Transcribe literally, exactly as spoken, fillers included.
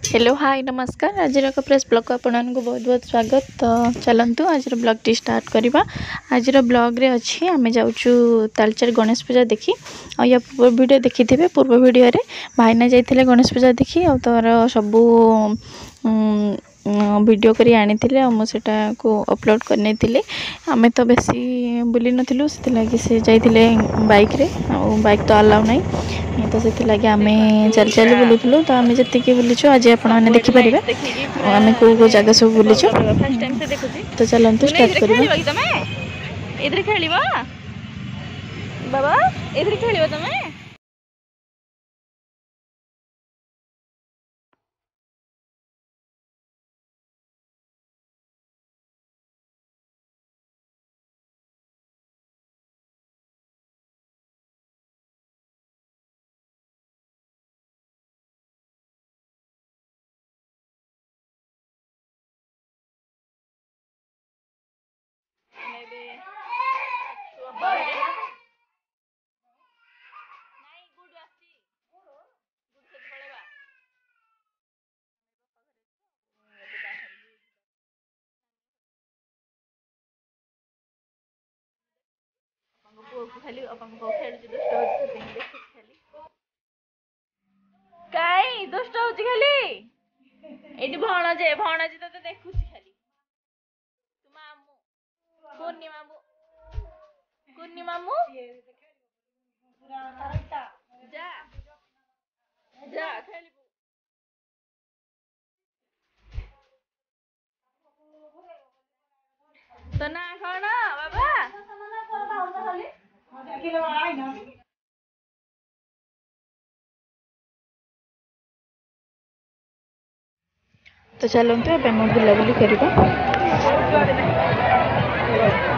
Hello hi नमस्कार आज press blog को आपण को बहुत बहुत स्वागत। तो चलतु आज ब्लॉग टी स्टार्ट करवा। आज ब्लॉग रे अच्छी आम जाऊँ तालचेर गणेश पूजा देखी आ या पूर्व वीडियो देखी थे। पूर्व वीडियो रे भाईना जाइए गणेश पूजा देखी आ तार सबू वीडियो करी आनी मुझे को अपलोड करने आमे तो बेसी बुली नथिलु से लगी से जाइए बाइक रे आ बाइक तो अलाउ नहीं तो से लगे आमे चल चल बुलूलु। तो आम जी बुलीचु आज आपने देखिपारे आम कौ कौ जगह सब बुलीचु। तो चलतु स्टार्ट करवा। बाबा एथरे खेलिबो तमे खाली कई दुष्ट होची खाली एटी भणजे भणजे तो देखुची खाली तू मामू कुन्नी मामू कुन्नी मामू जा जा खेलिबू तो ना कौन बाबा तो चलते बुलाबुली करवा।